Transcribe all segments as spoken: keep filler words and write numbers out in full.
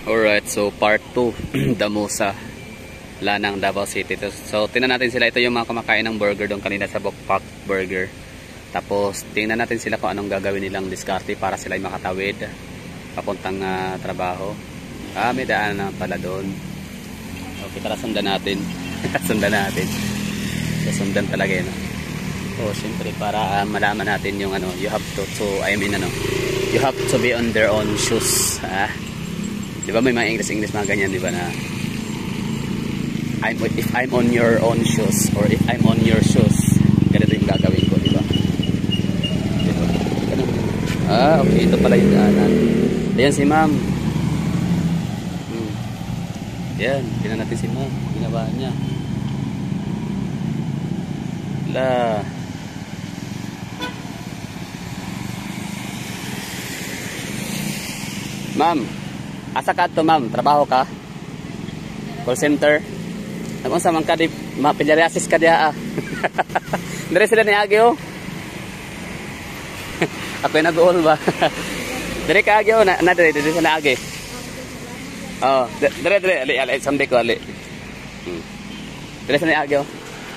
Alright, so part two, Damusa, Lanang, Davao City. So, tingnan natin sila. Ito yung mga kumakain ng burger doon kanina sa Bokpak Burger. Tapos, tingnan natin sila kung anong gagawin nilang diskarte para sila ay makatawid papuntang uh, trabaho. Ah, may daan na pala doon. Okay, tara sundan natin. Sundan natin. So, sundan talaga yun. So, siyempre, para uh, malaman natin yung ano, you have to, to, I mean, ano, you have to be on their own shoes. Ah. Di ba may mga English-English mga ganyan, di ba na I'm, if I'm on your own shoes or if I'm on your shoes, ganito yung gagawin ko, di ba? Diba? Ah, okay, ito pala yung daanan. Ayan si ma'am. Hmm. Ayan, tingnan natin si ma'am. Ginawa niya. La. Ma'am, asa ka to ma'am? Trabaho ka? Call center? Ano sa man ka di mapilariasis ka diya ah. Dire sila ni Agi oh. Ako yung nag-uol ba? Dire ka Agi oh, na, na dire, dire sila Agi. Oh, dire dire ali ali someday ko ali. Hmm. Dire sila ni Agi oh.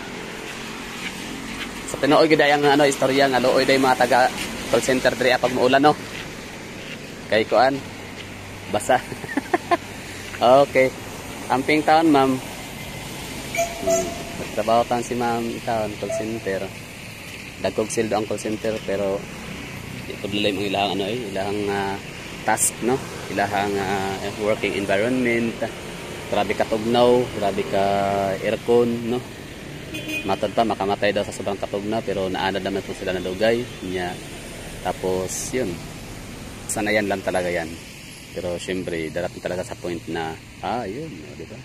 Sa tinuoy gid ang ano istorya nga luoy day mga taga call center dire pag muulan no. Kay kuan basa. Okay. Amping taon, ma'am. Hmm. Trabaho tan si ma'am taon call center. Dagkog sildo ang call center pero ito dilay mo ilang ano eh, ilang uh, task no, ilang uh, working environment. Grabe ka tugnaw, grabe ka aircon no. Matod pa makamatay daw sa sobrang katugnaw pero naanad naman po sila na dugay niya. Tapos yun. Sanayan lang talaga yan. Pero syempre, darating talaga sa point na, ah, yun, o, diba?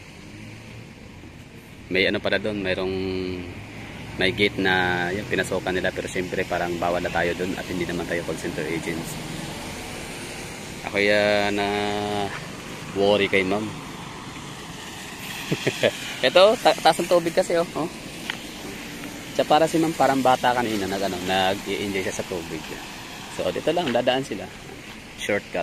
May ano pala doon, mayroong, may gate na, yun, pinasokan nila. Pero syempre, parang bawal na tayo doon at hindi naman tayo call center agents. Ako yan na worry kay ma'am. Ito, ta taas ng tubig kasi, oh. oh. Siya para si ma'am, parang bata kanina, nag, ano, nag-i-enjoy siya sa tubig. So, dito lang, dadaan sila. Shortcut.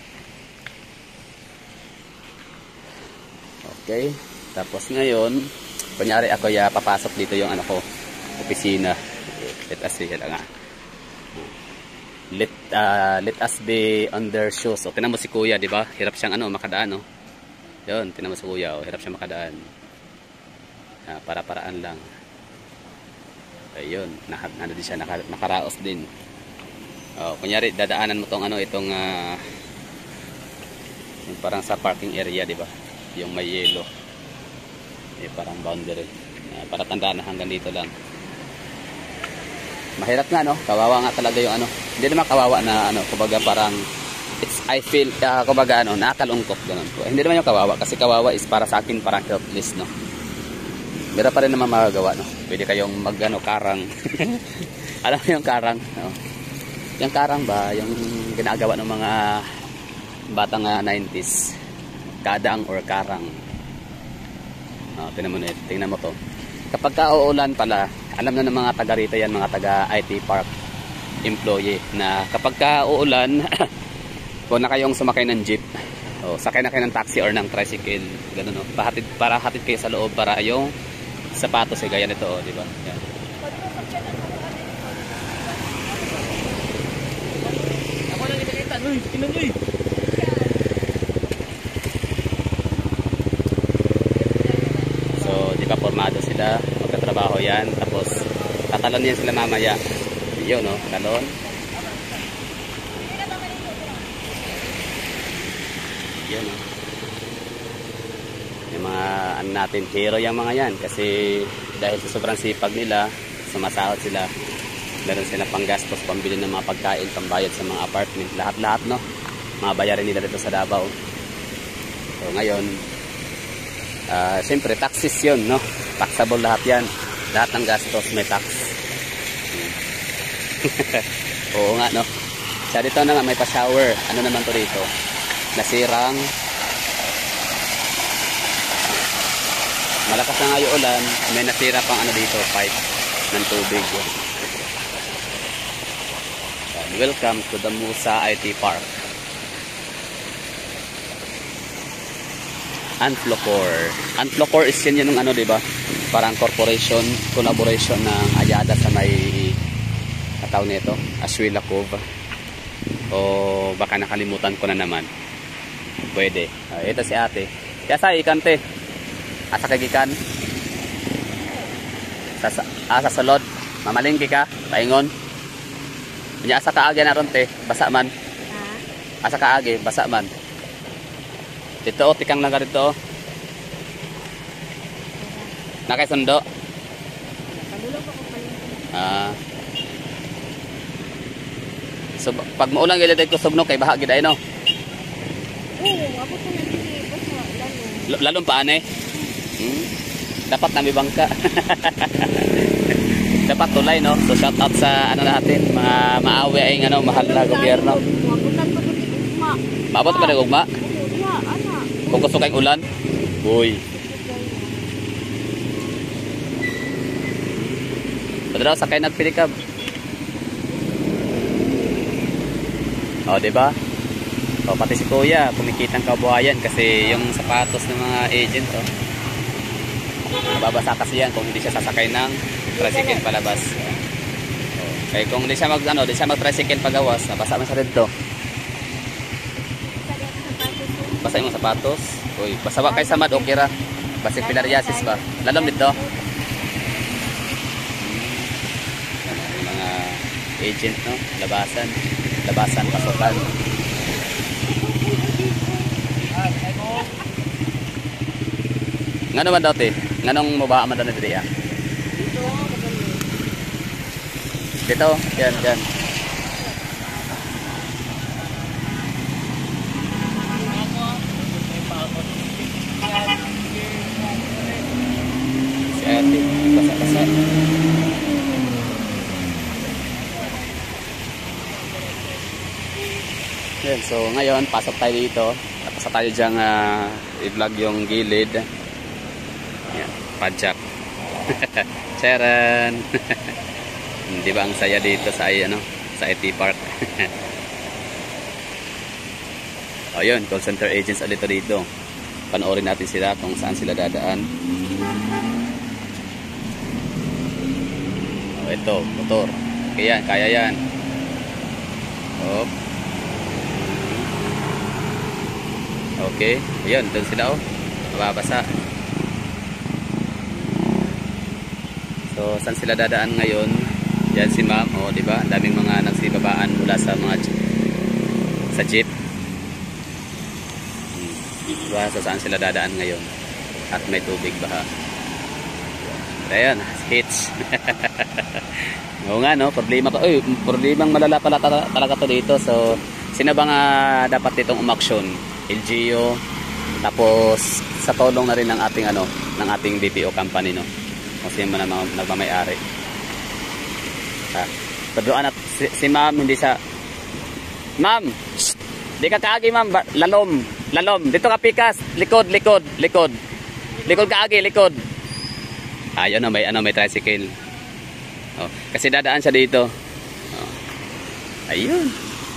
Okay. Tapos ngayon, kunyari ako ya papasok dito yung ano ko, opisina. Let us see lang nga. Let uh, let us be on their shoes. So, tinan mo si Kuya, di ba? Hirap siyang ano, makadaan, no? Yun, tinan mo si Kuya, oh, hirap siyang makadaan. Ah, para-paraan lang. Ayun, nah nano din siya, naka nakaraos din. Oh, kunyari dadaanan mo tong ano itong uh, yung parang sa parking area, di ba? Yung may yellow. Eh parang boundary. Uh, para tandaan na hanggang dito lang. Mahirap nga no, kawawa nga talaga yung ano. Hindi naman kawawa na ano, kumbaga parang it's I feel uh, kumbaga ano, nakakalungkot ganun po. Eh, hindi naman yung kawawa kasi kawawa is para sa akin parang helpless no. Meron pa rin naman magagawa no. Pwede kayong mag ano, karang. Alam mo yung karang, no? Yung karang ba, yung ginagawa ng mga batang uh, nineties, kadang or karang. Oh, tingnan mo na, tingnan mo to. Kapag ka-uulan pala, alam na ng mga taga rito yan, mga taga I T Park employee, na kapag ka-uulan, kung na kayong sumakay ng jeep, oh, sakay na kayo ng taxi or ng tricycle, ganun, no? Pahatid, para hatid kayo sa loob para yung sapatos eh, gaya nito, oh, di ba? Yan. Ako lang itakita, uy, kinanoy. Formado sila, magkatrabaho yan, tapos tatalon yan sila mamaya. Yun no, talon. Yun no. Yung mga ano natin, hero yung mga yan kasi dahil sa sobrang sipag nila, sumasahod sila, meron sila panggastos, pambili ng mga pagkain, pambayad sa mga apartment, lahat-lahat no, mga bayarin nila dito sa Davao. So ngayon, Uh, siyempre taxes yun no, taxable lahat yan, lahat ng gastos may tax. Oo nga no. Sa dito na nga may pa shower, ano naman to dito, nasirang, malakas na nga yung ulan, may nasira pang ano dito, pipe ng tubig. Welcome to Damusa I T Park. Anflocor. Anflocor is yun yung ano, diba? Parang corporation, collaboration ng Ayada sa may kataw nito, Aswila Cove. O baka nakalimutan ko na naman. Pwede. Uh, ito si ate. Kaya sa ikante. Asa kagikan. Sa, ah, sa sulod. Mamalingki ka. Paingon. Kanya asa kaagi na ron te. Basa man. Asa kaagi. Basa man. Dito o. Tikang lang ka dito o. Nakasundo. Ah. So pag maulang gilid ko subno kay bahagi dai no. Oo, abot na dili basta lalong. Lalong paane? Hmm. Dapat nami bangka. Dapat tulay no. So shout out sa ano natin, mga maawi ay ano mahal na gobyerno. Mabutan pa pud ugma. Maabot pa ning ugma? Oo, diha ana. Kung gusto kay ulan. Uy. Padra sakay nagpilikab. Oh, di ba? O, pati si Kuya, kumikitang kabuhayan kasi yung sapatos ng mga agent, oh. Mababasa kasi yan kung hindi siya sasakay ng tricycle palabas. Oh, kaya kung hindi siya mag, ano, hindi siya mag-tricycle pagawas, nabasa man sa red to. Basa yung sapatos. Uy, basawa kay samad, okay ra. Basi filariasis ba? Lalom dito. Yung mga agent, no? Labasan. Labasan, pasukan. Nga naman daw te? Nga nung mabaa man daw na dito ya? Dito, Dito, yan, yan. Si ate, basa-basa. Yan, so ngayon, pasok tayo dito. Tapos tayo diyang uh, i-vlog yung gilid. Yan, padjak. Charan! Di ba ang saya dito sa, ano, sa I T Park? O yun, call center agents ulit dito. Panoorin natin sila kung saan sila dadaan. O ito, motor. Kaya yan, kaya yan. Hop. Okay, ayun, doon sila oh. Mababasa. So, saan sila dadaan ngayon? Yan si ma'am, oh, di ba? Ang daming mga nagsibabaan mula sa mga sa jeep. Hmm. Diba? So, saan sila dadaan ngayon? At may tubig baha. Ayan, hits. Oo nga, no? Problema ko. Uy, problemang malala pala talaga to dito. So, sino ba nga dapat ditong umaksyon? L G U, tapos sa tulong na rin ng ating ano, ng ating B P O company, no. Kasi man ang nagmamay-ari. Ha. Paduan at si, si ma'am hindi sa Ma'am, shh, di ka kaagi ma'am, lalom, lalom. Dito ka pikas, likod, likod, likod. Likod kaagi, likod. Ayun, no, may ano, may tricycle. Oh, kasi dadaan siya dito. Oh. Ayun.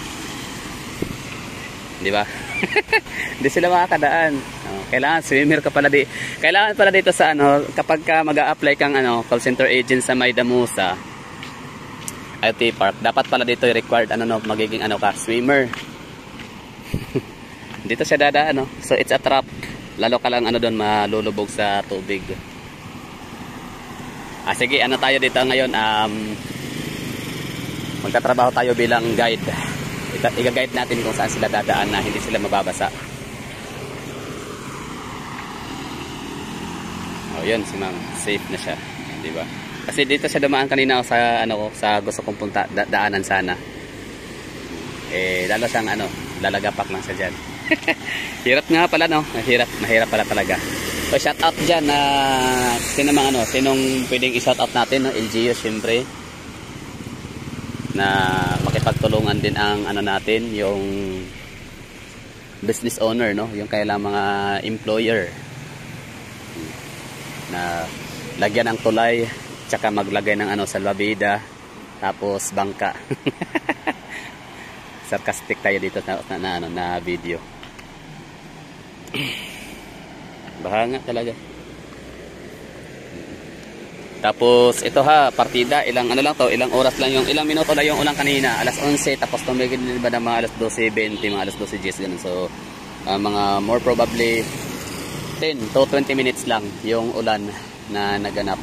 Di ba? Hindi sila makakadaan. Oh, kailangan swimmer ka pala di. Kailangan pala dito sa ano, kapag ka mag-a-apply kang ano, call center agent sa May Damusa I T Park, dapat pala dito required ano no, magiging ano ka, swimmer. Dito siya dadaan, no. So it's a trap. Lalo ka lang ano doon malulubog sa tubig. Ah sige, ano tayo dito ngayon? Um magtatrabaho tayo bilang guide. I-guide natin kung saan sila dadaan na hindi sila mababasa. Oh, yun si ma'am. Safe na siya, di ba? Kasi dito siya dumaan kanina sa ano ko, sa gusto kong punta, da daanan sana. Eh, lalo siyang ano, lalagapak lang siya diyan. Hirap nga pala, no? Mahirap, mahirap pala talaga. So, shout out diyan na uh, sino mang ano, sinong pwedeng i-shout out natin, no? L G U syempre. Na makipagtulungan din ang ano natin, yung business owner, no, yung kailang mga employer na lagyan ng tulay tsaka maglagay ng ano, salvavida tapos bangka. Sarcastic tayo dito na, na, na, ano, na video. Baha nga talaga. Tapos ito ha, partida, ilang ano lang to, ilang oras lang yung, ilang minuto lang yung ulang kanina, alas onse, tapos tumigil din ba ng mga alas dose twenty, mga alas dose ten, ganun. So, uh, mga more probably ten to twenty minutes lang yung ulan na naganap.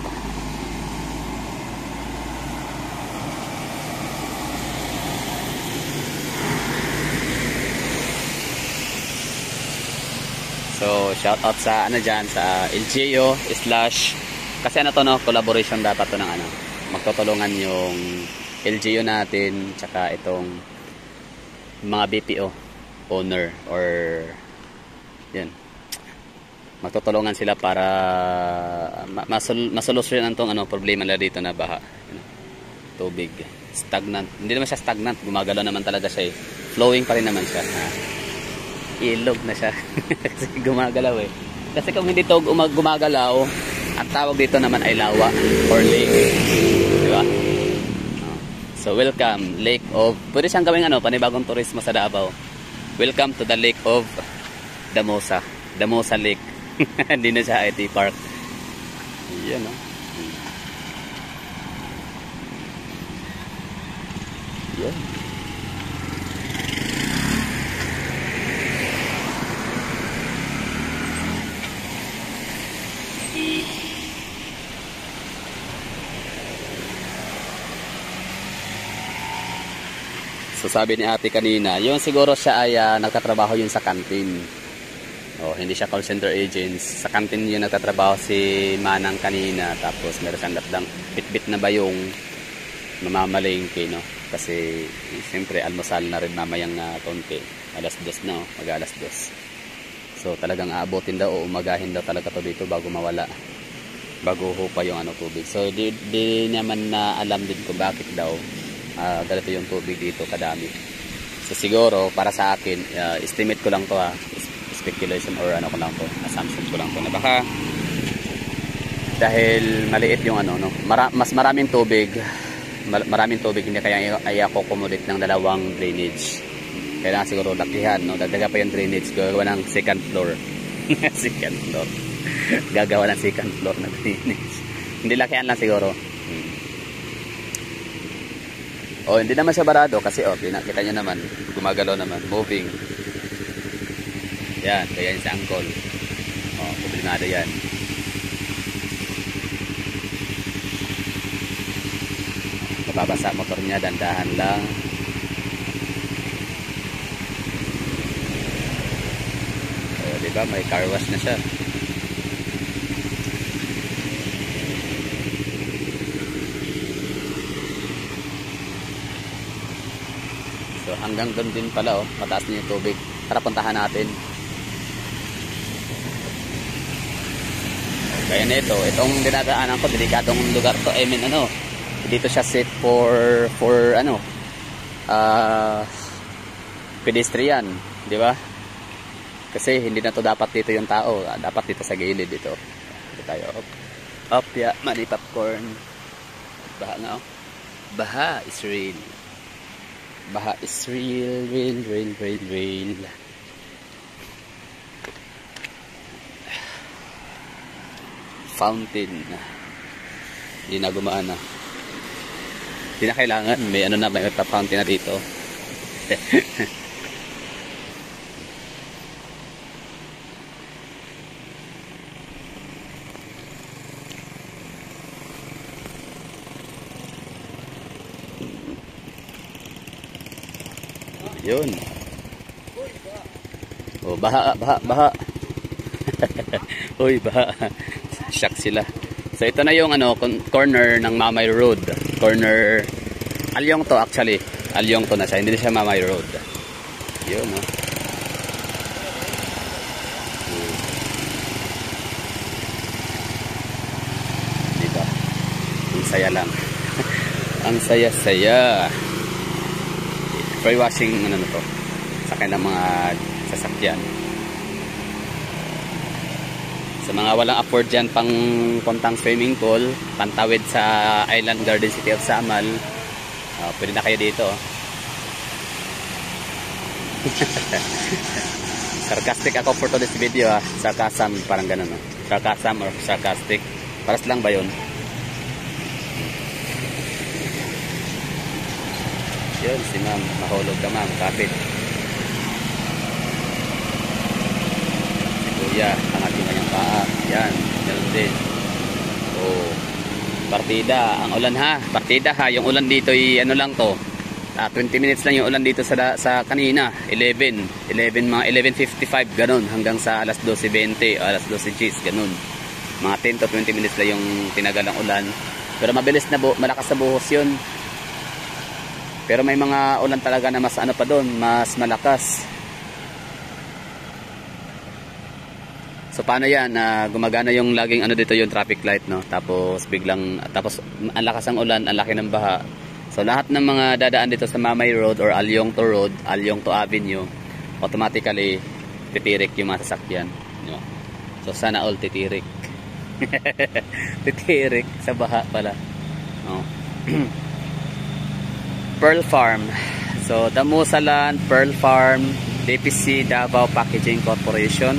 So, shout out sa ano dyan, sa L G U slash, kasi ano to no, collaboration dapat to ng ano, magtutulungan yung L G U natin, tsaka itong mga B P O owner, or yun, magtutulungan sila para masol masolusyonan tong ano, problema nila dito na baha. Yun, tubig, stagnant, hindi naman siya stagnant, gumagalaw naman talaga siya eh. Flowing pa rin naman siya. Ha? Ilog na siya. Kasi gumagalaw eh. Kasi kung hindi to gumagalaw, ang tawag dito naman ay lawa or lake. Diba? So welcome, Lake of, pwede siyang gawing ano, panibagong turismo sa Davao. Welcome to the Lake of Damosa. Damosa Lake. Hindi na siya I T Park. Yan o. Yan. So sabi ni ate kanina, yung siguro siya ay uh, nagtatrabaho yun sa kantin. Oh, hindi siya call center agents. Sa kantin yun nagtatrabaho si Manang kanina. Tapos meron siyang datang bit-bit na ba yung mamamalingke, no? Kasi siyempre almusal na rin mamayang uh, konti. Alas dos na, oh, mag alas dos. So talagang aabotin daw o umagahin daw talaga to dito bago mawala. Bago hupa yung ano, tubig. So di, di naman na alam din kung bakit daw Uh, ganito yung tubig dito kadami. So siguro para sa akin, uh, estimate ko lang to ha, speculation or ano ko lang to, assumption ko lang to na baka dahil maliit yung ano, no, Mara mas maraming tubig, maraming tubig hindi kaya ay ako accommodate ng dalawang drainage. Kailangan siguro lakihan, no, dagdagan pa yung drainage, gagawa ng second floor. Second floor. Gagawa ng second floor na drainage. Hindi lakihan lang siguro. Hmm. Oh, hindi naman siya barado kasi oh, kita nyo naman, gumagalaw naman, moving. Yan, kaya yun sa angkol. Oh, problemado yan. Mababasa motor niya, dandahan lang. Oh, diba, may car wash na siya. So hanggang doon din pala oh, mataas na yung tubig. Tara puntahan natin. Kaya nito, itong dinadaanan ko, delikadong lugar to. I mean ano, dito siya set for for ano, uh, pedestrian, di ba? Kasi hindi na to dapat dito yung tao, dapat dito sa gilid dito. Dito tayo. Up, up ya, mani popcorn. Baha nga oh. Baha is real. Baha is real, real, real, real, real. Fountain. Hindi na gumaan na. Hindi na kailangan. May ano na, may fountain na dito. Yun. Oh, baha, baha, baha. Uy, baha. Shock sila. So ito na yung ano, corner ng Mamay Road. Corner Alyong to actually. Alyong to na siya, hindi na siya Mamay Road. Yun, oh. Diba? Ang saya lang. Ang saya-saya. Free washing ano na to sa kanya mga sasakyan. Sa mga walang afford dyan pang puntang swimming pool, pantawid sa Island Garden City of Samal, uh, pwede na kayo dito. Sarcastic ako for today's video ha. Sarcasm, parang ganun no? Sarcasm or sarcastic. Paras lang ba yun? Yun, si ma'am. Mahulog ka ma'am. Kapit. Si kuya. Angat yung kanyang paa. Yan. Yan din. Oh. Partida. Ang ulan ha. Partida ha. Yung ulan dito ay ano lang to. Ah, twenty minutes lang yung ulan dito sa sa kanina, eleven, eleven mga eleven fifty-five ganun hanggang sa alas twelve twenty, alas twelve cheese ganun. Mga ten to twenty minutes lang yung tinagal ng ulan. Pero mabilis na bu malakas na buhos 'yun. Pero may mga ulan talaga na mas ano pa doon, mas malakas. So paano 'yan? Uh, gumagana yung laging ano dito yung traffic light no. Tapos biglang tapos ang lakas ng ulan, ang laki ng baha. So lahat ng mga dadaan dito sa Mamay Road or Alyongto Road, Alyongto Avenue, automatically titirik yung mga sasakyan. No? So sana all titirik. Titirik sa baha pala. No? Pearl Farm. So Damusalan, Pearl Farm, D P C Davao Packaging Corporation.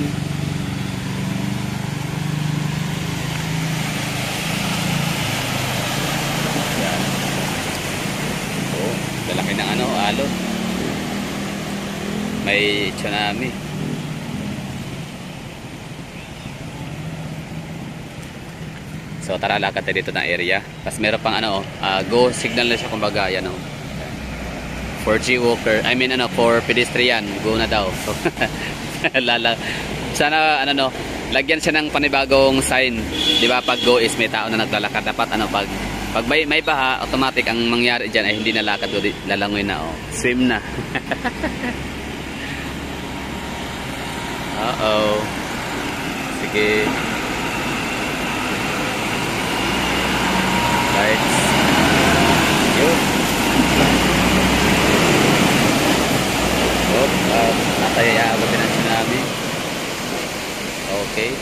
Lalaki ng ano, alon. May tsunami. So tara, lakad tayo dito ng area. Tapos meron pang ano, uh, go signal na siya kumbaga, yan o. For G walker, I mean ano, for pedestrian, go na daw. So lala. Sana ano no, lagyan siya ng panibagong sign. 'Di ba? Pag go is may tao na naglalakad, dapat ano pag Pag may, may baha, automatic ang mangyari dyan ay hindi na lakad, lalangoy na oh. Swim na. Uh-oh. Sige. Lights. Yun. Oh, uh, natayayabot din ang tsunami. Okay.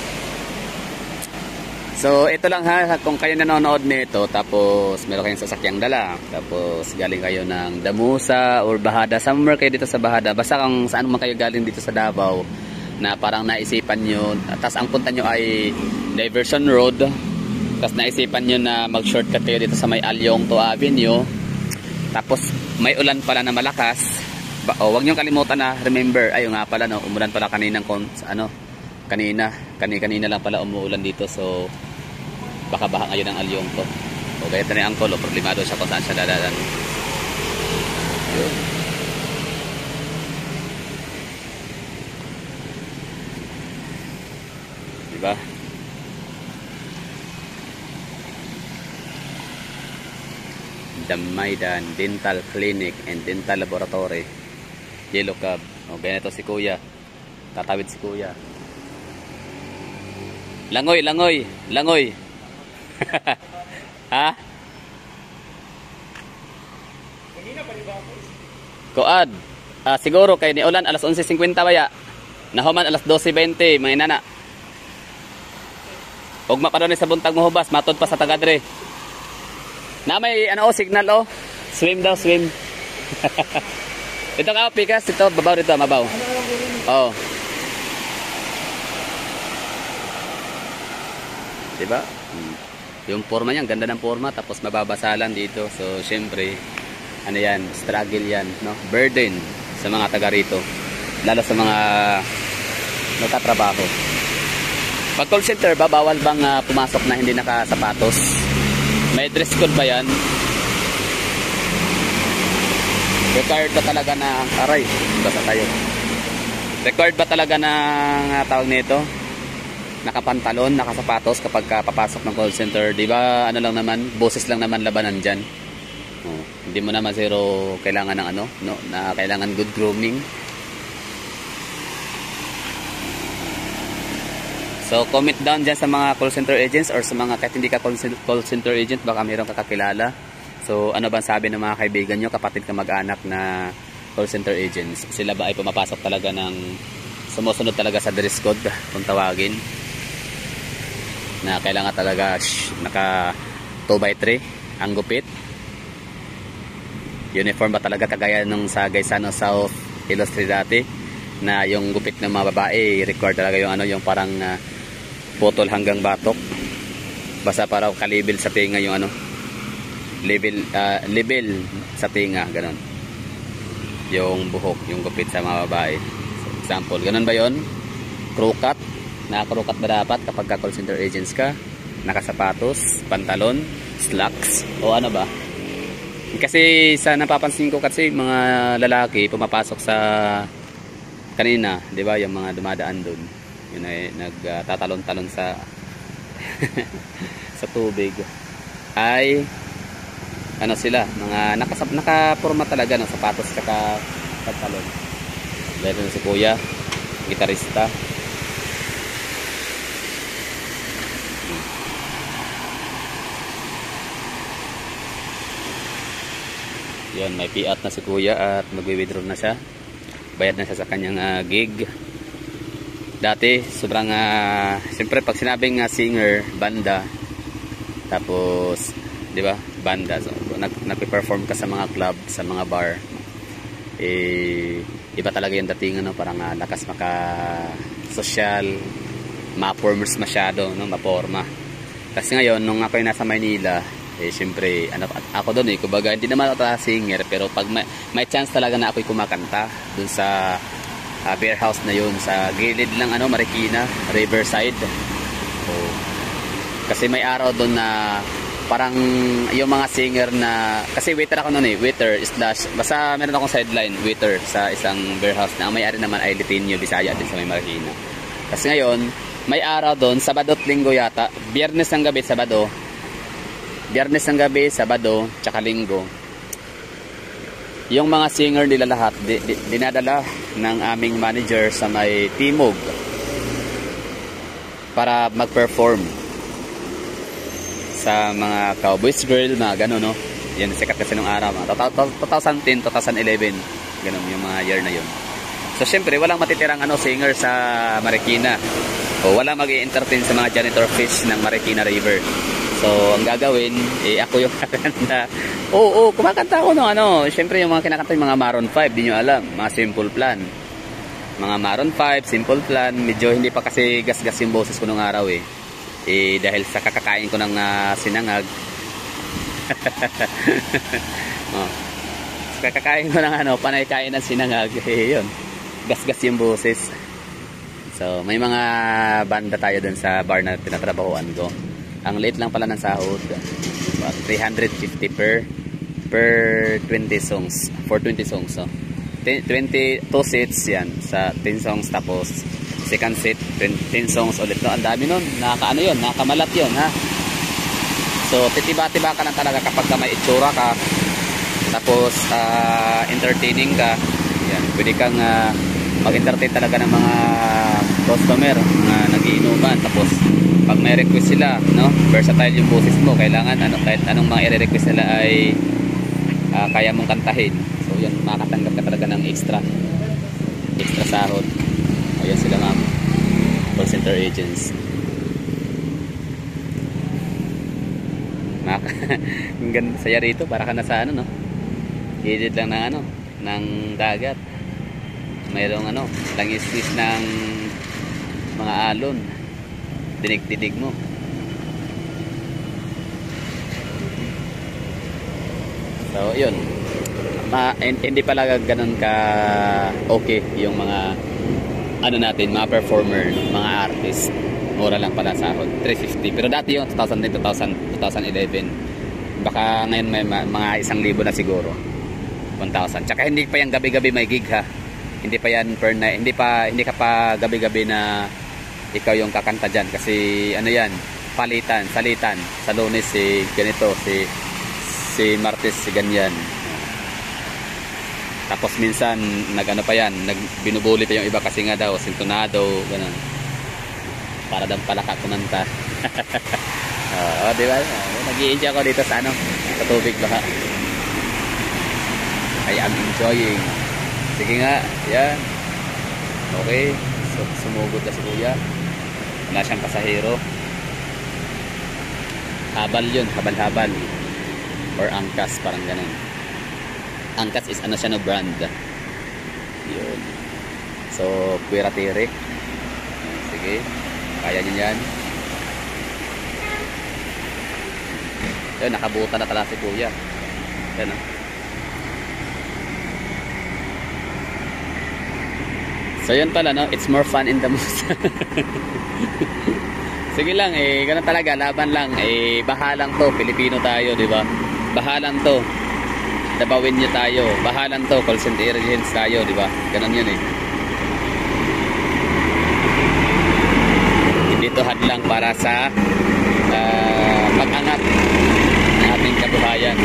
So ito lang ha, kung kayo nanonood nito tapos meron kayong sasakyang dala, tapos galing kayo ng Damusa or Bahada, somewhere kayo dito sa Bahada, basta kung saan man kayo galing dito sa Davao na parang naisipan nyo, tapos ang punta nyo ay Diversion Road, tapos naisipan nyo na mag shortcut kayo dito sa may Alyongto Avenue, tapos may ulan pala na malakas, oh, wag nyo kalimutan na, remember, ayun nga pala no, umulan pala kaninang ano, kanina, kanina lang pala umuulan dito, so baka baha ngayon ng Alyongto. O kaya tayo ang angkol, o problemado siya kung saan siya dadaan. Yun. Diba? Damaydan Dental Clinic and Dental Laboratory, Yellow Cab. O kaya ito si kuya, tatawid si kuya. Langoy, langoy, langoy. Ha? Koad. Ah, siguro kay ni ulan alas eleven fifty baya. Nahuman alas twelve twenty, mga inana. Og mapadon sa buntag mo hubas, matod pa sa tagadre. Na may ano oh, signal oh. Swim daw, swim. Ito ka, pikas, ito babaw dito, mabaw. Oh. Diba? Hmm. Yung forma niya, ganda ng forma, tapos mababasalan dito. So, syempre, ano yan, struggle yan, no? Burden sa mga taga rito. Lalo sa mga nagtatrabaho. Pag call center ba, bawal bang uh, pumasok na hindi nakasapatos? May dress code ba yan? Required ba talaga na, aray, basta tayo. Required ba talaga na uh, tawag nito? Nakapantalon, nakasapatos kapag ka papasok ng call center, di ba ano lang naman, boses lang naman labanan dyan. Oh, hindi mo naman zero kailangan ng ano, no, na kailangan good grooming. So comment down dyan sa mga call center agents or sa mga kahit hindi ka call center agent, baka mayroong kakakilala. So ano ba sabi ng mga kaibigan nyo, kapatid ka mag-anak na call center agents? Sila ba ay pumapasok talaga ng sumusunod talaga sa dress code kung tawagin? Na kailangan talaga shh, naka two by three ang gupit, uniform ba talaga kagaya nung sa Gaisano South Ilustri dati, na yung gupit ng mga babae required talaga yung ano yung parang uh, putol hanggang batok, basta para kalibil sa tinga yung ano level uh, level sa tinga, ganun yung buhok, yung gupit sa mga babae. So, example, ganun ba yon? Crew cut, naka-crew cut ba dapat kapag ka call center agents ka? Nakasapatos, pantalon, slacks o ano ba? Kasi sa napapansin ko kasi mga lalaki pumapasok sa kanina, 'di ba, yung mga dumadaan doon, yun ay nagtatalon-talon uh, sa sa tubig, ay ano sila, mga nakasap nakaporma talaga ng sapatos saka pantalon. Dahil na si Kuya, gitarista. Yun, may piat na si Kuya at magwi-withdraw na siya. Bayad na siya sa kanyang uh, gig. Dati sobrang uh, siyempre pag sinabing uh, singer, banda, tapos 'di ba, banda, so nag nagpe-perform ka sa mga club, sa mga bar, eh iba talaga yung dating, ano, parang uh, lakas maka social, ma-formers masyado, no, maporma. Kasi ngayon nung ako ay nasa Maynila, eh siyempre ano, ako doon eh, kumbaga hindi naman ako singer, pero pag may, may chance talaga na ako'y kumakanta doon sa uh, beer house na yun, sa gilid lang, ano, Marikina, Riverside. So, kasi may araw doon na parang yung mga singer na, kasi waiter ako noon eh, waiter slash, basta meron akong sideline, waiter sa isang beer house na ang may-ari naman ay Litinyo, Bisaya din sa may Marikina. Kasi ngayon, may araw doon, Sabado at Linggo yata, Biyernes ng gabi, Sabado, Biyernes ng gabi, Sabado, tsaka Linggo, yung mga singer nila lahat di, di, dinadala ng aming manager sa may Timog para mag-perform sa mga Cowboys Girl, mga gano'n, no? Yan, sikat kasi nung araw, twenty ten, twenty eleven, gano'n yung mga year na yun. So syempre walang matitirang ano singer sa Marikina, o wala mag-i-entertain sa mga janitor fish ng Marikina River. So ang gagawin, eh ako yung kakanta. Oo, oh, oh, kumakanta ako no, ano, syempre yung mga kinakanta yung mga Maroon five, di nyo alam, mga Simple Plan. Mga Maroon five, Simple Plan, medyo hindi pa kasi gas-gas yung boses ko nung araw eh. Eh dahil sa kakakain ko ng uh, sinangag. Oh. So, kakakain ko ng ano, panay kain ng sinangag, eh yun, gas-gas yung boses. So may mga banda tayo dun sa bar na tinatrabahoan ko. Ang late lang pala ng sahod, about three hundred fifty per per twenty songs, for twenty songs. So twenty-two seats yan sa ten songs, tapos second set ten songs ulit, no? Ang dami nun, nakakaano yun, nakakamalat yun, ha. So titiba-tiba ka lang talaga kapag ka may itsura ka, tapos uh, entertaining ka. Yan, pwede kang uh, mag-entertain talaga ng mga customer na nagiinuman. Tapos pag may request sila, no, versatile yung boses mo, kailangan ano, kahit anong mga i-request nila ay uh, kaya mong kantahin. So yan, makatanggap ka talaga ng extra extra sahod. Ayan sila, ma'am, call center agents. Ang ganda, saya rito, para ka na sa ano, no, gilid lang ng ano, ng dagat. Mayroong ano, langis-lis ng mga alon, dinig-dinig mo. So yun, Ma, hindi pala ganun ka okay yung mga ano natin, mga performer, mga artist. Mura lang pala sahod, three fifty. Pero dati yung twenty ten, twenty eleven, baka ngayon may mga isang libo na siguro, one thousand. Tsaka hindi pa yung gabi-gabi may gig, ha. Hindi pa yan per night, hindi pa, hindi ka pa gabi-gabi na ikaw yung kakanta dyan. Kasi ano yan, palitan, salitan. Sa Lunes si ganito, si si Martes si ganyan. Tapos minsan nag-ano pa yan, nagbinubuli pa yung iba kasi nga daw sintonado, ganun, para daw pala ka kumanta. Oo, di ba? Nag-i-enjoy ako dito sa ano, sa tubig baka. I am enjoying. Sige nga, yan. Okay, so, sumugod na si Kuya. Wala siyang pasahero. Habal yun, habal-habal. Or angkas, parang ganun. Angkas is ano siya, no, brand. Yun. So, Kuya Tirik. Sige. Kaya nyo yan. Yan, nakabuta na tala si Kuya. Yan o. So yun pala, no? It's more fun in the Damosa. Sige lang, eh, ganun talaga, laban lang. Eh, bahalang to, Pilipino tayo, di ba? Bahalang to. Dabawin nyo tayo. Bahalang to, call center agents tayo, di ba? Ganun yun eh. Hindi to hadlang para sa uh, pag-angat ng ating kabuhayan.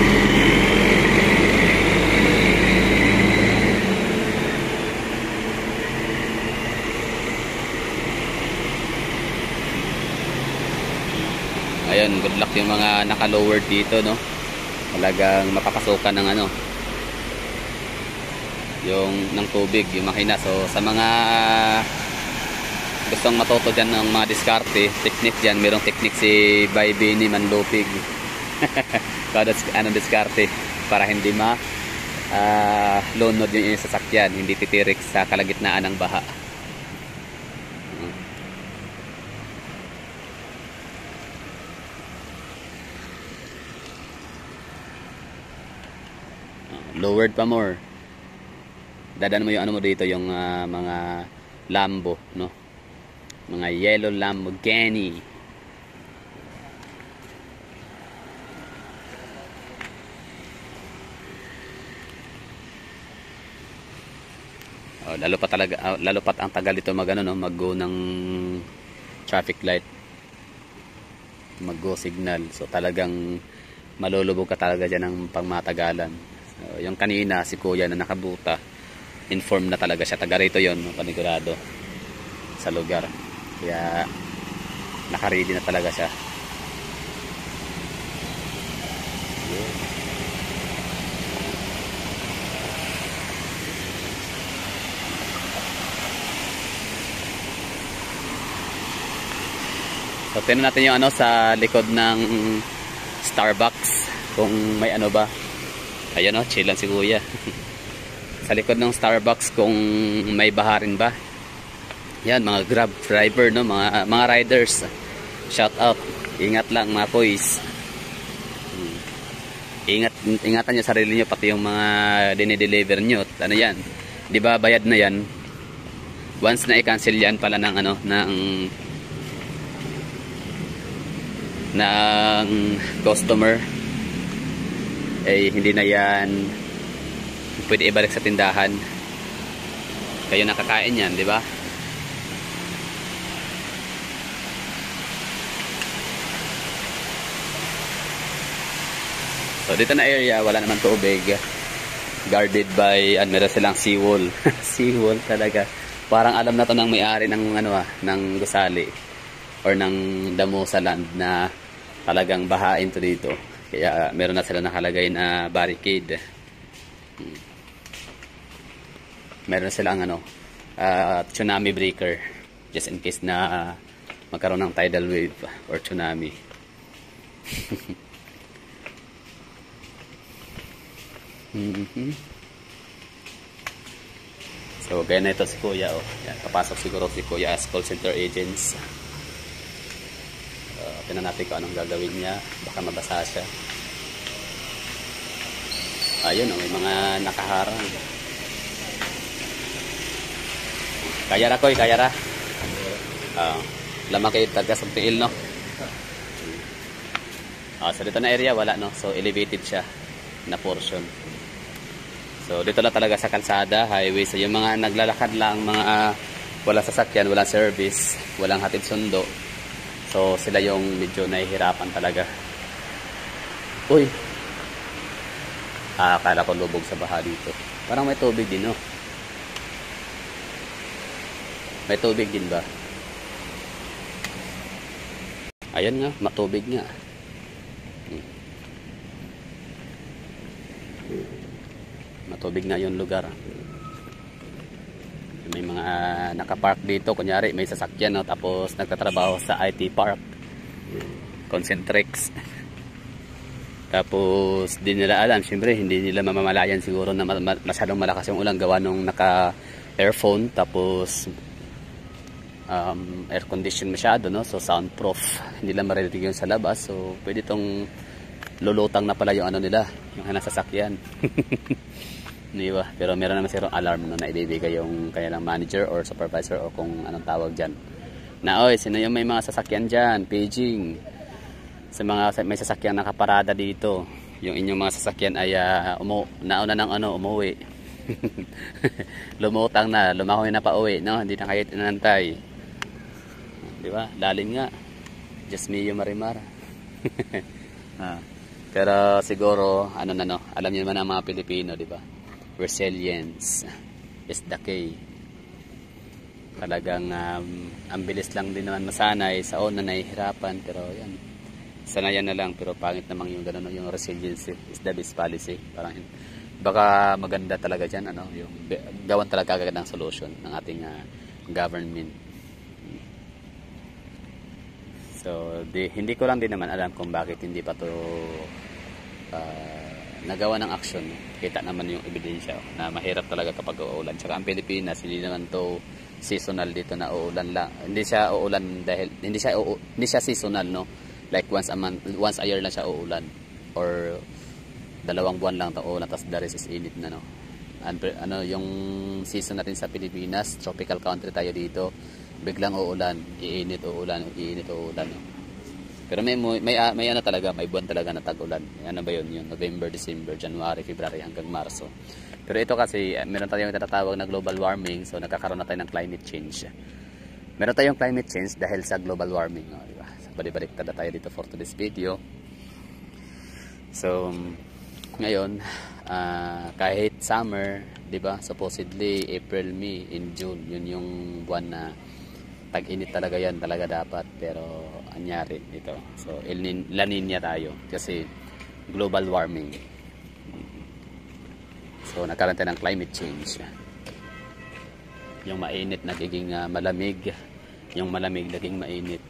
Ayun, good luck yung mga naka-lowered dito, no? Talagang mapapasukan ng ano, yung ng tubig, yung makina. So sa mga uh, gustong matuto dyan ng mga diskarte, technique dyan, merong technique si Bay Bini Manlupig. Kada ano diskarte para hindi ma uh, lunod yung sasakyan, hindi titirik sa kalagitnaan ng baha. Lowered pa more. Dadan mo yung ano mo dito, yung uh, mga Lambo, no? Mga yellow Lamborghini. Oh, lalo pa talaga, uh, lalo pat ang tagal dito magano, no, mag-go ng traffic light. Mag-go signal. So talagang malulubog ka talaga diyan ng pangmatagalan. So, yung kanina si Kuya na nakabuta, inform na talaga siya, taga rito yun, panigurado sa lugar, kaya nakaready na talaga siya. So tingnan natin yung ano sa likod ng Starbucks, kung may ano ba. Ayan o, chill lang si Kuya. Sa likod ng Starbucks kung may baharin ba. Yan, mga Grab driver, no, mga mga riders. Shout out. Ingat lang mga boys. Ingat, ingatan niyo sarili niyo, pati yung mga dinideliver niyo. Ano yan? 'Di ba bayad na yan? Once na i-cancel yan pala ng ano, ng ng customer, eh hindi na yan pwede ibalik sa tindahan. Kayo nakakain yan, di ba? So dito na area wala naman tubig, guarded by, ano, meron silang seawall. Seawall talaga, parang alam na to ng may-ari ng ano ah, ng gusali or ng Damosa land na talagang bahain to dito. Kaya meron na sila nakalagay na barricade. Hmm. Meron silang ano, uh, tsunami breaker just in case na uh, magkaroon ng tidal wave or tsunami. Mm-hmm. So gaya na ito si Kuya, oh. Yan, papasok siguro si Kuya as call center agents. Tignan natin kung anong gagawin niya. Baka mabasa siya. Ayun, oh, may mga nakaharang. Kaya ra koy, kaya ra. Uh, lamang kayo taga sa tiil, no? Uh, so dito na area wala, no? So elevated siya na portion. So dito lang talaga sa kalsada, highway. So yung mga naglalakad lang, mga uh, walang sasakyan, walang service, walang hatid sundo, so sila yung medyo nahihirapan talaga. Uy, ah, akala ko lubog sa baha dito. Parang may tubig din, no? May tubig din ba? Ayan nga, matubig nga. Hmm. Matubig nga yung lugar. May mga nakapark dito, kunyari may sasakyan, no? Tapos nagtatrabaho sa I T park, Concentrix. Tapos di nila alam, syempre hindi nila mamamalayan siguro na masyadong malakas yung ulan gawa nung naka earphone, tapos um, air condition masyado, no? So soundproof, hindi lang maririnig yun sa labas. So pwede itong lulutang na pala yung ano nila, yung nasa sasakyan. Di ba? Pero meron naman silang alarm, no, na ibibigay yung kanilang manager or supervisor o kung anong tawag dyan, na oy, sino yung may mga sasakyan dyan, paging sa mga may sasakyan nakaparada dito, yung inyong mga sasakyan ay uh, umu nauna ng ano, umuwi. Lumutang na, lumakoy na pa uwi, no? Hindi na kayo inantay. Di ba? Lalim nga. Just me yung Marimar. Ah. Pero siguro, ano na, no? Alam niyo naman ang mga Pilipino, di ba? Resilience is the key. Talagang um, ang bilis lang din naman masanay. Sa una nahihirapan, pero yan, sanayan na lang. Pero pangit naman yung gano'n, yung resilience is the best policy. Parang baka maganda talaga dyan, ano, yung gawan talaga agad ng solution ng ating uh, government. So di, hindi ko lang din naman alam kung bakit hindi pa to uh, nagawa ng action. Kita naman yung ebidensya na mahirap talaga kapag uulan. Tsaka ang Pilipinas, hindi naman to seasonal dito na uulan lang. Hindi siya uulan dahil hindi siya uu, hindi siya seasonal, no, like once a month, once a year lang siya uulan, or dalawang buwan lang uulan, tapos the rest is init na, no. And, ano yung season natin sa Pilipinas, tropical country tayo dito, biglang uulan, iinit uulan, iinit uulan, no? Pero may may may, may ano talaga, may buwan talaga na tag-ulan. Ano ba 'yun? Yung November, December, January, February hanggang Marso. Pero ito kasi meron tayong tinatawag na global warming, so nagkakaroon na tayo ng climate change. Meron tayong climate change dahil sa global warming, no, di ba? So, balik-balik tada tayo dito for today's video. So ngayon, uh, kahit summer, 'di ba? Supposedly April, May, in June, 'yun yung buwan na tag-init talaga 'yan, talaga dapat, pero anyari ito. So El Nin La Nina tayo kasi global warming. So nagkaroon tayo ng climate change. Yung mainit nagiging uh, malamig, yung malamig naging mainit.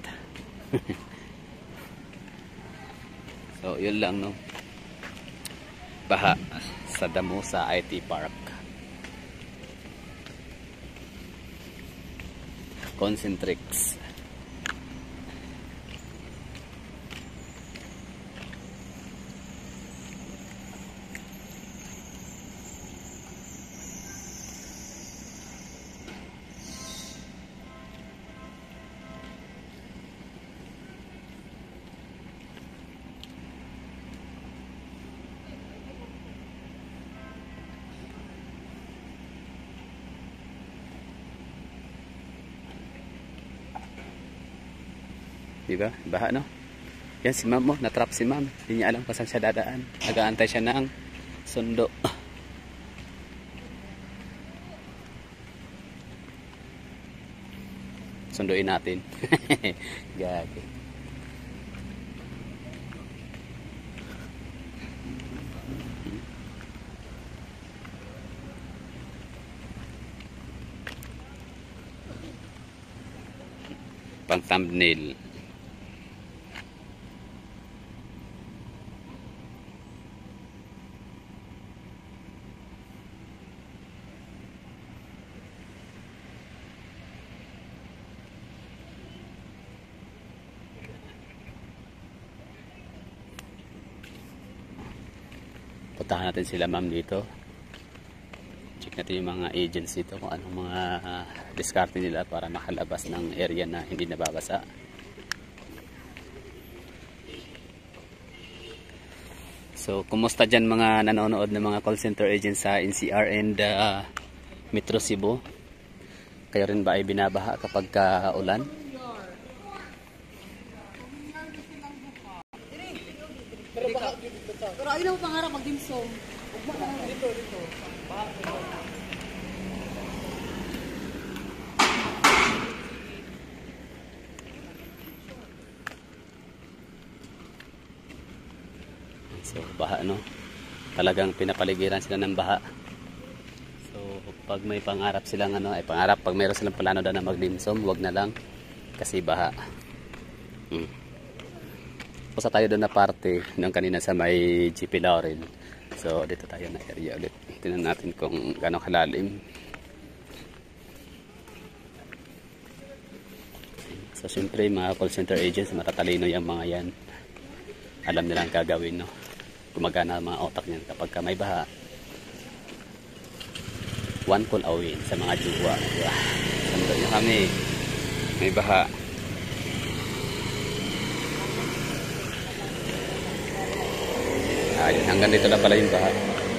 So yun lang, no. Baha sa Damusa I T Park. Concentrix. Diba? Baha, no? Yan si ma'am mo, natrap si ma'am. Hindi niya alam kung saan siya dadaan. Nag-aantay siya ng sundo. Sunduin natin. Gagi. Pang thumbnail. Puntahan natin sila ma'am dito. Check natin yung mga agents dito kung anong mga uh, diskarte nila para makalabas ng area na hindi nababasa. So, kumusta dyan mga nanonood ng mga call center agents sa N C R and uh, Metro Cebu? Kayo rin ba ay binabaha kapag ka ulan? Pero ayaw mo pangarap mag-dimsum. Dito, dito. So, baha, no? Talagang pinapaligiran sila ng baha. So, pag may pangarap silang ano, ay pangarap, pag mayroon silang plano daw na mag-dimsum, wag na lang kasi baha. Hmm. Sa tayo doon na parte ng kanina sa may G P Laurel. So dito tayo na area ulit. Tingnan natin kung gaano kalalim. So syempre mga call center agents, matatalino yung mga yan. Alam nilang gagawin, no? Gumagana ang mga otak niyan kapag ka may baha. One call away sa mga juwa. Diba? Sandal niyo kami. May baha. Ayun, hanggang dito na pala yung baha.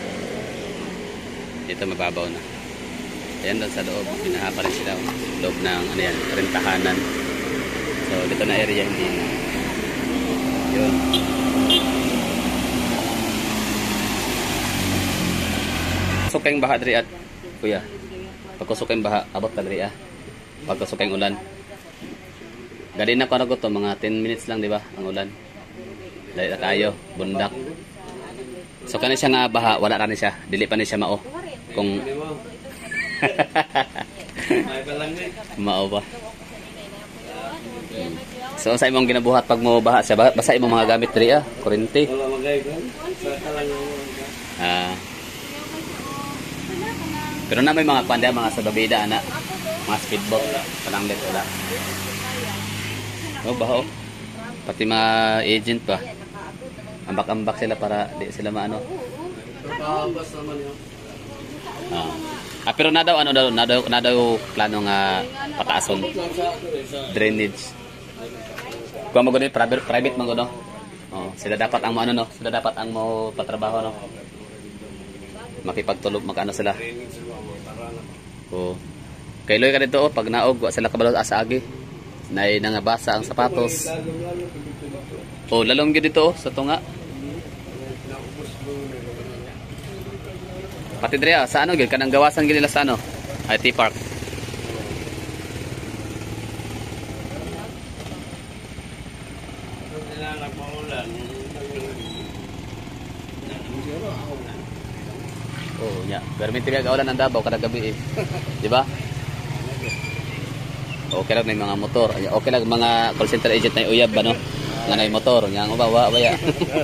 Dito mababaw na. Ayan doon sa loob. Pinaha pa rin sila. Loob ng ano yan, rentahanan. So dito na area hindi na. Yun. Kusok yung baha diri at kuya. Pagkusok yung baha, abot ka diri ah. Pagkusok yung ulan. Gali na ko na ko to, mga ten minutes lang, di ba? Ang ulan. Dali na tayo, bundak. So kani siya nga baha, wala na ni siya. Dili pa ni siya mao. Kung mao ba? So sa imong ginabuhat pag mo baha siya, basa imong mga gamit diri ah, kurente. Ah. Pero na may mga panda, mga sababida ana, mga speedboat, pananglit wala. Oh, baho. Pati mga agent pa. Ambak-ambak sila para di sila maano. Ah. Ah, pero na daw ano daw, na daw, na daw plano nga pataason drainage. Kuha mo gud private private man gud no. Oh, sila dapat ang ano no, sila dapat ang mo patrabaho no. Makipagtulog magano sila. Oh. Kailoy ka dito oh, pag naog wa sila kabalo asa agi. Nay nangabasa ang sapatos. Oh, lalong gyud dito oh, sa tunga. Pati diri ah, sa ano gyud kanang gawasan gyud nila sa ano? I T Park. Oh, nya. Garmin tibiag ulan ang Davao kada gabi eh. Di ba? Okay lang may mga motor. Okay lang mga call center agent na uyab ba no? Nga na motor, nya ngo ba wa baya.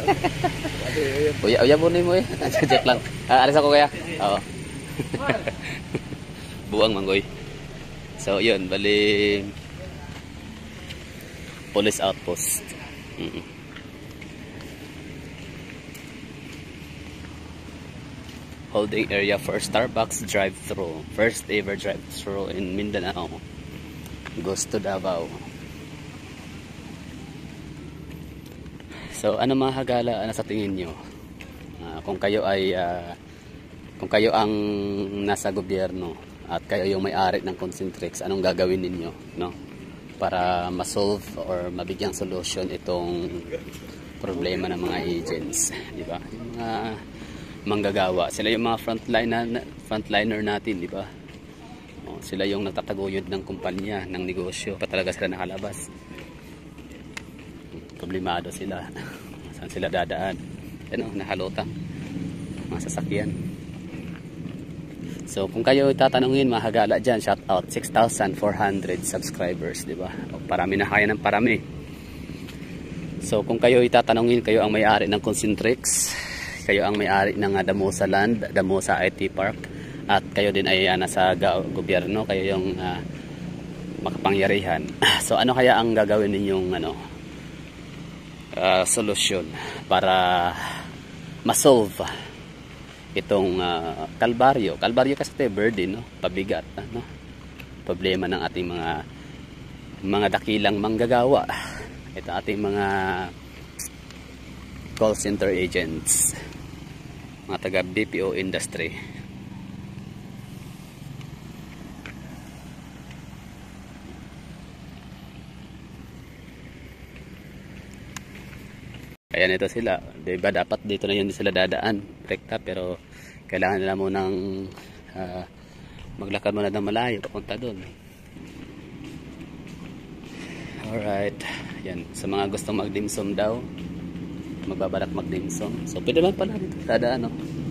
Uya uya bunay mo eh. Check lang. Ah, alis ako kaya. Oo. Buang manggoy. So, yun, bali police outpost. Mm -mm. Holding area for Starbucks drive-thru. First ever drive-thru in Mindanao. Goes to Davao. So, ano mga hagala ano sa tingin nyo? Uh, kung kayo ay uh, kung kayo ang nasa gobyerno at kayo yung may-ari ng Concentrix, anong gagawin ninyo, no? Para ma-solve or mabigyang solution itong problema ng mga agents, di ba? Yung mga manggagawa, sila yung mga frontliner frontliner natin, di ba? O, sila yung nagtataguyod ng kumpanya, ng negosyo, pa talaga sila nakalabas. Problemado sila. Saan sila dadaan? Ano, nahalota. Mga sasakyan. So, kung kayo tatanungin, mahagala dyan, shout out, six thousand four hundred subscribers, di ba? Parami na kaya ng parami. So, kung kayo itatanungin, kayo ang may-ari ng Concentrix, kayo ang may-ari ng uh, Damosa Land, Damosa I T Park, at kayo din ay uh, nasa gobyerno, kayo yung uh, makapangyarihan. So, ano kaya ang gagawin ninyong ano, uh, solusyon para ma-solve itong uh, kalbaryo. Kalbaryo kasi ito burden, no? Pabigat, no? Problema ng ating mga mga dakilang manggagawa. Ito ating mga call center agents, mga taga B P O industry. Ayan, ito sila. Diba dapat dito na yun sila dadaan rekta, pero kailangan nila munang uh, maglakad muna ng malayo papunta doon. Alright, yan, sa mga gustong magdimsum daw, magbabalak magdimsum, so pwede man pala dito dadaan, no?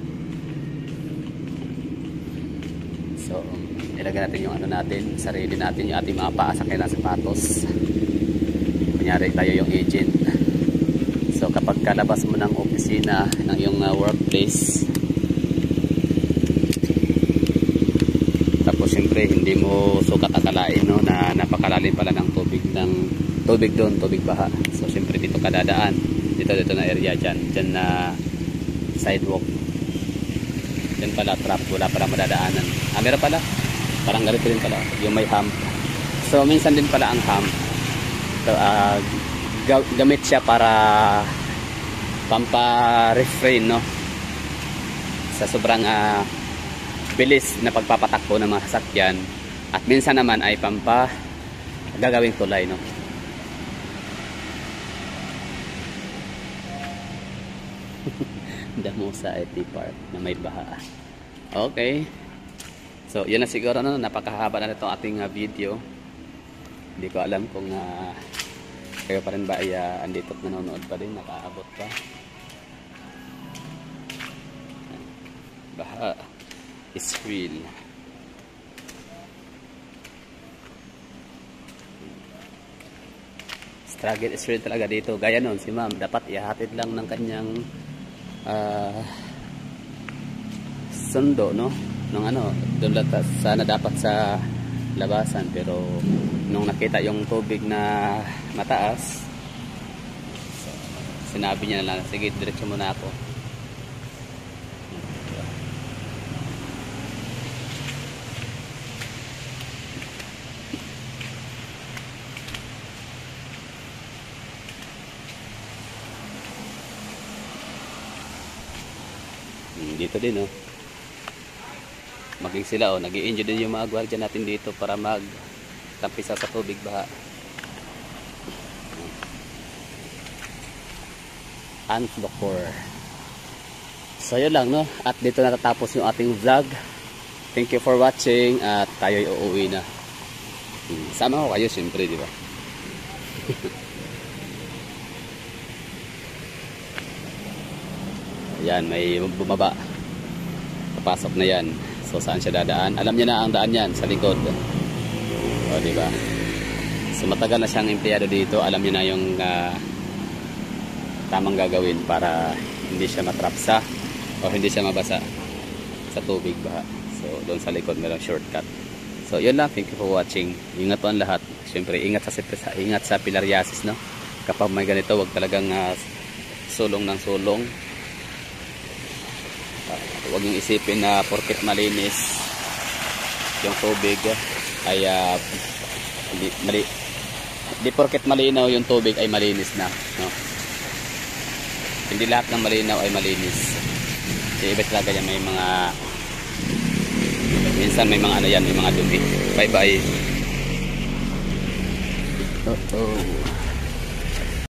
So ilagay natin yung ano natin, sarili natin, yung ating mga paa sa kailang sapatos. Kunyari tayo yung agent. So kapag kalabas mo ng opisina ng iyong uh, workplace, tapos syempre hindi mo mo sukat akalain, no, na napakalalim pala ng tubig ng tubig doon, tubig baha. So syempre dito kadadaan, dito dito na area dyan, dyan na sidewalk. Dyan pala trap, wala pala madadaanan. Ah, meron pala, parang ganito rin pala, yung may hump. So minsan din pala ang hump, so, uh, gamit siya para pampa-refrain, no, sa sobrang uh, bilis na pagpapatakbo ng mga sasakyan, at minsan naman ay pampa gagawing tulay, no. Damosa I T Park na may baha. Okay, so yun na siguro, no, napakahaba na itong ating uh, video. Hindi ko alam kung uh, kayo pa rin ba ay uh, andito at nanonood pa din, nakaabot pa. Baha is real. Struggle is real talaga dito. Gaya nun, si ma'am, dapat ihatid lang ng kanyang uh, sundo, no? Nung ano, doon lang sana dapat sa labasan, pero nung nakita yung tubig na mataas, so, sinabi niya na lang, sige, diretso muna ako. Dito din, oh, maging sila, oh, nag-i-enjoy din yung mga gwardiya natin dito para magtampisa sa tubig baha. Antlocor. So yun lang, no, at dito natatapos yung ating vlog. Thank you for watching, at tayo'y uuwi na. Sama ko kayo siyempre, di ba? Yan, may bumaba, papasok na yan. So saan siya dadaan? Alam niya na ang daan yan, sa likod. O, diba? So matagal na siyang empleyado dito. Alam niya na yung uh, tamang gagawin para hindi siya matrapsa o hindi siya mabasa sa tubig ba. So doon sa likod mayroong shortcut. So yun lang, thank you for watching. Ingat po ang lahat. Siyempre ingat sa, ingat sa filariasis, no? Kapag may ganito, wag talagang uh, sulong ng sulong. Huwag yung isipin na porket malinis yung tubig ay uh, hindi, mali, di porket malinaw yung tubig ay malinis na, no? Hindi lahat ng malinaw ay malinis. Kasi iba talaga yan, may mga minsan may mga ano yan, may mga dumi. Bye bye. Uh oh.